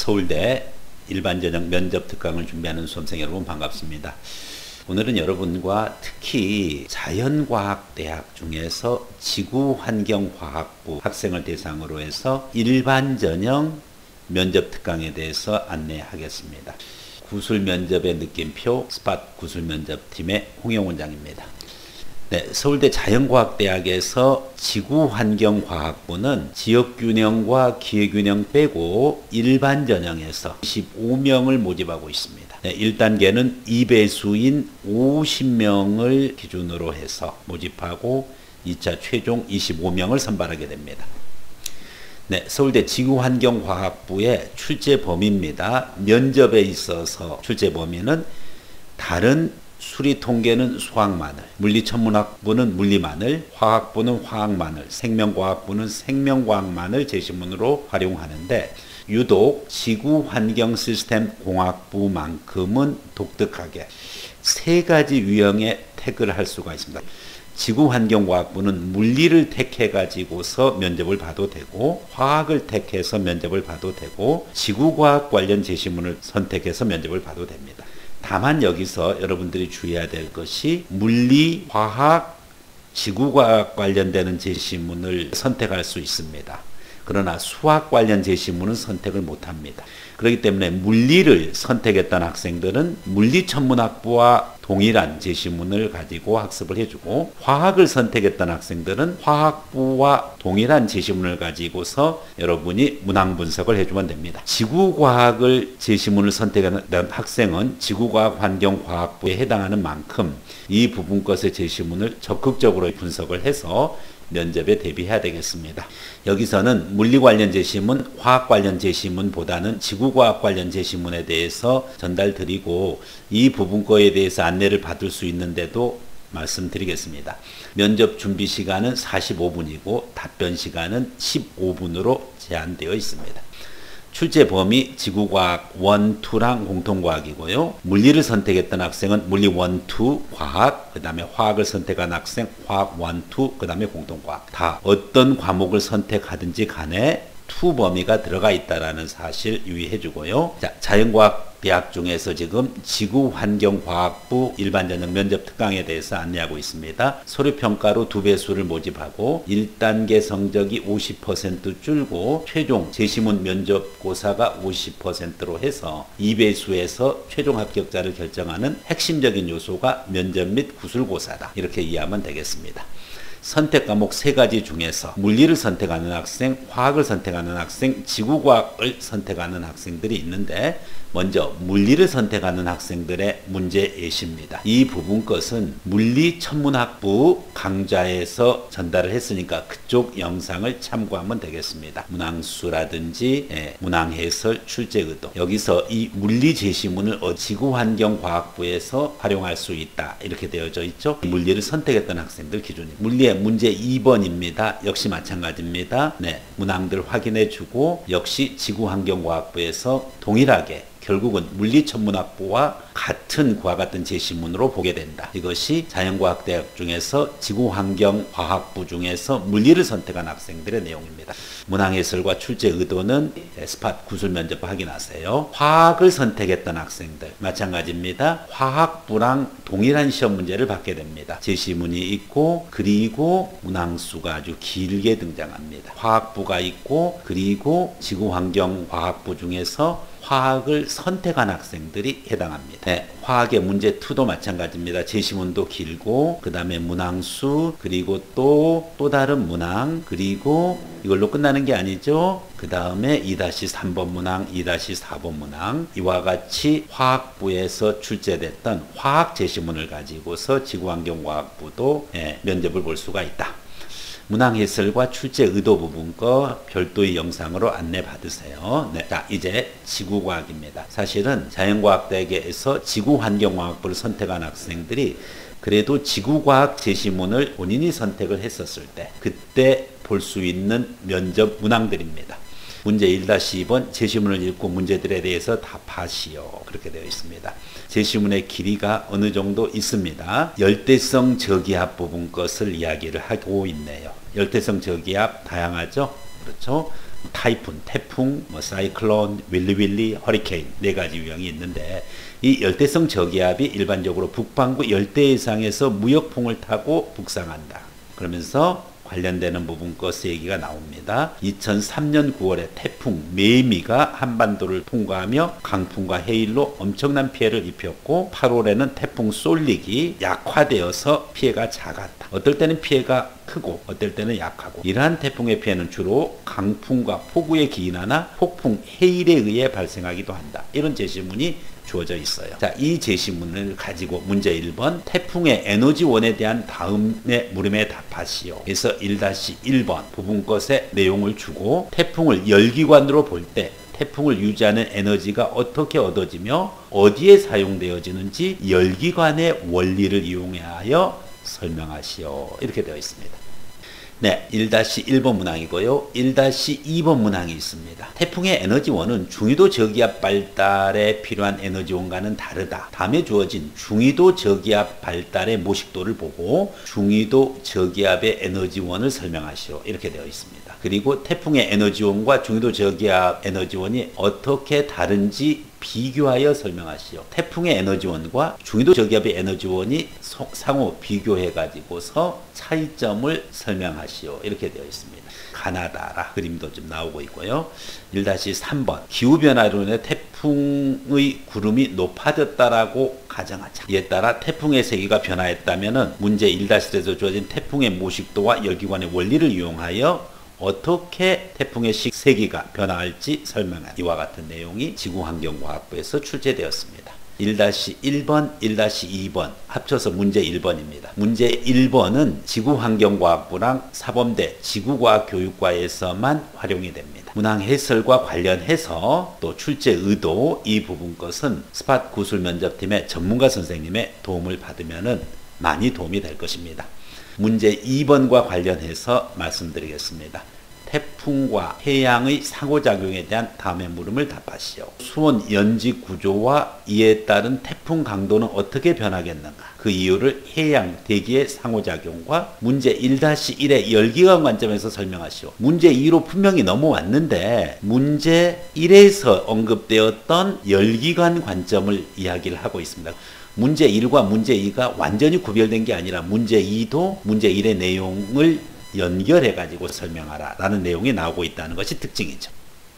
서울대 일반전형 면접 특강을 준비하는 수험생 여러분 반갑습니다. 오늘은 여러분과 특히 자연과학대학 중에서 지구환경과학부 학생을 대상으로 해서 일반전형 면접 특강에 대해서 안내하겠습니다. 구술면접의 느낌표 스팟 구술면접팀의 홍영 원장입니다. 네, 서울대 자연과학대학에서 지구환경과학부는 지역균형과 기회균형 빼고 일반 전형에서 25명을 모집하고 있습니다. 네, 1단계는 2배수인 50명을 기준으로 해서 모집하고 2차 최종 25명을 선발하게 됩니다. 네, 서울대 지구환경과학부의 출제 범위입니다. 면접에 있어서 출제 범위는 다른 수리통계는 수학만을, 물리천문학부는 물리만을, 화학부는 화학만을, 생명과학부는 생명과학만을 제시문으로 활용하는데 유독 지구환경시스템공학부만큼은 독특하게 세 가지 유형의 태그를 할 수가 있습니다. 지구환경과학부는 물리를 택해 가지고서 면접을 봐도 되고 화학을 택해서 면접을 봐도 되고 지구과학 관련 제시문을 선택해서 면접을 봐도 됩니다. 다만 여기서 여러분들이 주의해야 될 것이 물리, 화학, 지구과학 관련되는 제시문을 선택할 수 있습니다. 그러나 수학 관련 제시문은 선택을 못합니다. 그렇기 때문에 물리를 선택했던 학생들은 물리천문학부와 동일한 제시문을 가지고 학습을 해주고 화학을 선택했던 학생들은 화학부와 동일한 제시문을 가지고서 여러분이 문항 분석을 해주면 됩니다. 지구과학을 제시문을 선택한 학생은 지구과학 환경과학부에 해당하는 만큼 이 부분 것의 제시문을 적극적으로 분석을 해서 면접에 대비해야 되겠습니다. 여기서는 물리 관련 제시문, 화학 관련 제시문보다는 지구과학 관련 제시문에 대해서 전달드리고 이 부분 거에 대해서 안내를 받을 수 있는데도 말씀드리겠습니다. 면접 준비 시간은 45분이고 답변 시간은 15분으로 제한되어 있습니다. 출제 범위 지구과학 1, 2랑 공통과학이고요. 물리를 선택했던 학생은 물리 1, 2 과학, 그 다음에 화학을 선택한 학생 화학 1, 2, 그 다음에 공통과학. 다 어떤 과목을 선택하든지 간에 2 범위가 들어가 있다는 사실 유의해 주고요. 자, 자연과학대학 중에서 지금 지구환경과학부 일반전형 면접 특강에 대해서 안내하고 있습니다. 서류평가로 2배수를 모집하고 1단계 성적이 50% 줄고 최종 제시문 면접고사가 50%로 해서 2배수에서 최종 합격자를 결정하는 핵심적인 요소가 면접 및 구술고사다. 이렇게 이해하면 되겠습니다. 선택 과목 3가지 중에서 물리를 선택하는 학생, 화학을 선택하는 학생, 지구과학을 선택하는 학생들이 있는데 먼저 물리를 선택하는 학생들의 문제 예시입니다. 이 부분 것은 물리천문학부 강좌에서 전달을 했으니까 그쪽 영상을 참고하면 되겠습니다. 문항수라든지 문항해설, 출제의도. 여기서 이 물리 제시문을 지구환경과학부에서 활용할 수 있다. 이렇게 되어져 있죠. 물리를 선택했던 학생들 기준이. 물리의 문제 2번입니다. 역시 마찬가지입니다. 네, 문항들 확인해 주고 역시 지구환경과학부에서 동일하게 결국은 물리천문학부와 같은 그와 같은 제시문으로 보게 된다. 이것이 자연과학대학 중에서 지구환경과학부 중에서 물리를 선택한 학생들의 내용입니다. 문항해설과 출제 의도는 스팟 구술면접 확인하세요. 화학을 선택했던 학생들 마찬가지입니다. 화학부랑 동일한 시험 문제를 받게 됩니다. 제시문이 있고 그리고 문항수가 아주 길게 등장합니다. 화학부가 있고 그리고 지구환경과학부 중에서 화학을 선택한 학생들이 해당합니다. 네, 화학의 문제 2도 마찬가지입니다. 제시문도 길고 그 다음에 문항수 그리고 또 다른 문항 그리고 이걸로 끝나는 게 아니죠. 그 다음에 2-3번 문항, 2-4번 문항 이와 같이 화학부에서 출제됐던 화학 제시문을 가지고서 지구환경과학부도 면접을 볼 수가 있다. 문항해설과 출제 의도 부분 거 별도의 영상으로 안내 받으세요. 네. 자, 이제 지구과학입니다. 사실은 자연과학대학에서 지구환경과학부를 선택한 학생들이 그래도 지구과학 제시문을 본인이 선택을 했었을 때 그때 볼 수 있는 면접 문항들입니다. 문제 1-2번 제시문을 읽고 문제들에 대해서 답하시오. 그렇게 되어 있습니다. 제시문의 길이가 어느 정도 있습니다. 열대성 저기압 부분 것을 이야기를 하고 있네요. 열대성 저기압 다양하죠? 그렇죠? 타이푼, 태풍, 사이클론, 윌리, 허리케인 4가지 유형이 있는데 이 열대성 저기압이 일반적으로 북반구 열대해상에서 무역풍을 타고 북상한다. 그러면서 관련되는 부분 것의 얘기가 나옵니다. 2003년 9월에 태풍 매미가 한반도를 통과하며 강풍과 해일로 엄청난 피해를 입혔고 8월에는 태풍 쏠릭이 약화되어서 피해가 작았다. 어떨 때는 피해가 크고 어떨 때는 약하고 이러한 태풍의 피해는 주로 강풍과 폭우에 기인하나 폭풍, 해일에 의해 발생하기도 한다. 이런 제시문이 주어져 있어요. 자, 이 제시문을 가지고 문제 1번 태풍의 에너지원에 대한 다음의 물음에 답하시오. 그래서 1-1번 부분 것의 내용을 주고 태풍을 열기관으로 볼 때 태풍을 유지하는 에너지가 어떻게 얻어지며 어디에 사용되어지는지 열기관의 원리를 이용하여 설명하시오. 이렇게 되어 있습니다. 네, 1-1번 문항이고요. 1-2번 문항이 있습니다. 태풍의 에너지원은 중위도 저기압 발달에 필요한 에너지원과는 다르다. 다음에 주어진 중위도 저기압 발달의 모식도를 보고 중위도 저기압의 에너지원을 설명하시오. 이렇게 되어 있습니다. 그리고 태풍의 에너지원과 중위도 저기압 에너지원이 어떻게 다른지 비교하여 설명하시오. 태풍의 에너지원과 중위도 저기압의 에너지원이 상호 비교해 가지고서 차이점을 설명하시오. 이렇게 되어 있습니다. 가나다라 그림도 좀 나오고 있고요. 1-3번 기후변화로 인해 태풍의 구름이 높아졌다라고 가정하자. 이에 따라 태풍의 세기가 변화했다면 문제 1-1에서 주어진 태풍의 모식도와 열기관의 원리를 이용하여 어떻게 태풍의 세기가 변화할지 설명한 이와 같은 내용이 지구환경과학부에서 출제되었습니다. 1-1번, 1-2번 합쳐서 문제 1번입니다. 문제 1번은 지구환경과학부랑 사범대 지구과학교육과에서만 활용이 됩니다. 문항 해설과 관련해서 또 출제 의도 이 부분 것은 스팟 구술면접팀의 전문가 선생님의 도움을 받으면 많이 도움이 될 것입니다. 문제 2번과 관련해서 말씀드리겠습니다. 태풍과 해양의 상호작용에 대한 다음의 물음을 답하시오. 수온 연지 구조와 이에 따른 태풍 강도는 어떻게 변하겠는가? 그 이유를 해양, 대기의 상호작용과 문제 1-1의 열기관 관점에서 설명하시오. 문제 2로 분명히 넘어왔는데 문제 1에서 언급되었던 열기관 관점을 이야기를 하고 있습니다. 문제 1과 문제 2가 완전히 구별된 게 아니라 문제 2도 문제 1의 내용을 연결해 가지고 설명하라 라는 내용이 나오고 있다는 것이 특징이죠.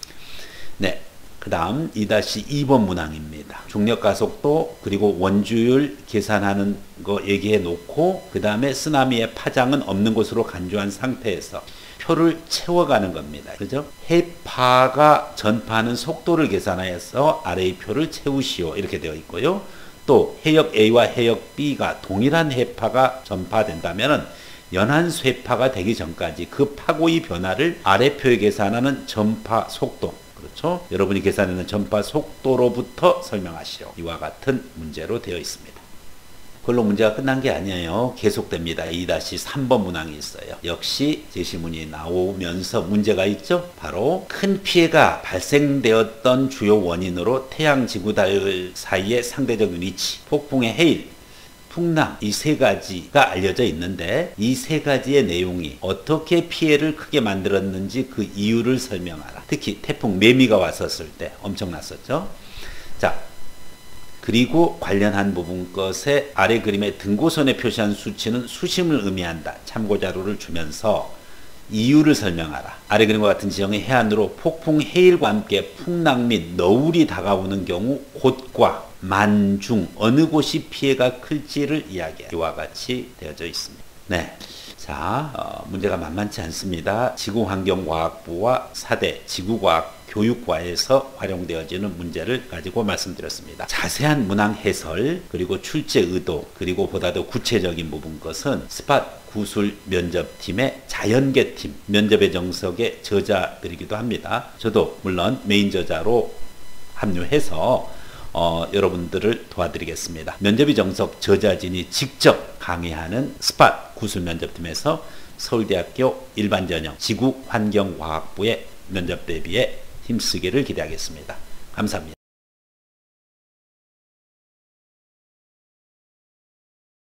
네, 그 다음 2-2번 문항입니다. 중력가속도 그리고 원주율 계산하는 거 얘기해 놓고 그 다음에 쓰나미의 파장은 없는 곳으로 간주한 상태에서 표를 채워가는 겁니다. 그죠? 해파가 전파하는 속도를 계산하여서 아래의 표를 채우시오. 이렇게 되어 있고요. 또 해역 A와 해역 B가 동일한 해파가 전파된다면 연한 쇠파가 되기 전까지 그 파고의 변화를 아래표에 계산하는 전파 속도, 그렇죠? 여러분이 계산하는 전파 속도로부터 설명하시오. 이와 같은 문제로 되어 있습니다. 그걸로 문제가 끝난 게 아니에요. 계속됩니다. 2-3번 문항이 있어요. 역시 제시문이 나오면서 문제가 있죠. 바로 큰 피해가 발생되었던 주요 원인으로 태양, 지구, 달 사이의 상대적인 위치, 폭풍의 해일, 풍랑 이 3가지가 알려져 있는데 이 3가지의 내용이 어떻게 피해를 크게 만들었는지 그 이유를 설명하라. 특히 태풍 매미가 왔었을 때 엄청났었죠. 자, 그리고 관련한 부분 것의 아래 그림의 등고선에 표시한 수치는 수심을 의미한다. 참고자료를 주면서 이유를 설명하라. 아래 그림과 같은 지형의 해안으로 폭풍, 해일과 함께 풍랑 및 너울이 다가오는 경우 곳과 만, 중 어느 곳이 피해가 클지를 이야기해. 이와 같이 되어져 있습니다. 네. 자, 문제가 만만치 않습니다. 지구환경과학부와 4대 지구과학 교육과에서 활용되어지는 문제를 가지고 말씀드렸습니다. 자세한 문항 해설, 그리고 출제 의도, 그리고 보다 더 구체적인 부분 것은 스팟 구술 면접팀의 자연계팀 면접의 정석의 저자들이기도 합니다. 저도 물론 메인 저자로 합류해서 여러분들을 도와드리겠습니다. 면접의 정석 저자진이 직접 강의하는 스팟 구술 면접팀에서 서울대학교 일반전형 지구환경과학부의 면접 대비에 힘쓰기를 기대하겠습니다. 감사합니다.